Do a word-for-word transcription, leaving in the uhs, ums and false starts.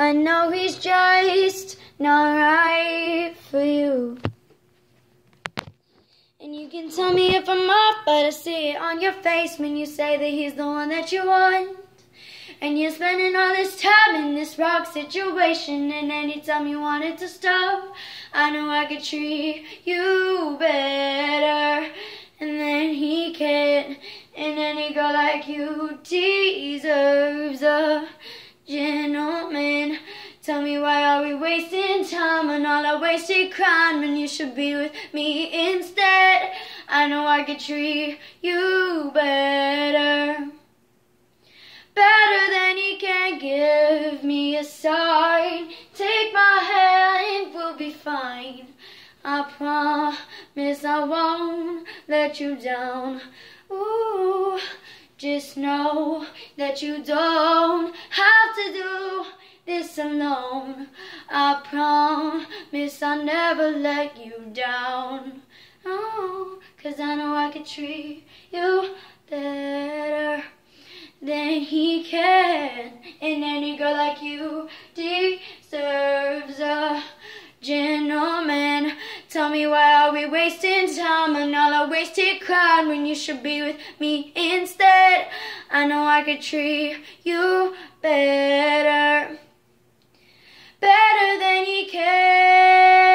I know he's just not right for you. And you can tell me if I'm off, but I see it on your face when you say that he's the one that you want. And you're spending all this time in this rock situation, and anytime you want it to stop, I know I could treat you better. And then he can't, and any girl like you deserves a gentleman. Tell me, why are we wasting time on all our wasted crime when you should be with me instead? I know I could treat you better. Better than he can. Give me a sign. Take my hand, we'll be fine. I promise I won't let you down. Ooh, just know that you don't have to do this alone. I promise I'll never let you down. Oh, 'cause I know I could treat you better than he can. And any girl like you deserves a gentleman. Tell me, why are we wasting time on all our wasted crime when you should be with me instead? I know I could treat you better, better than he can.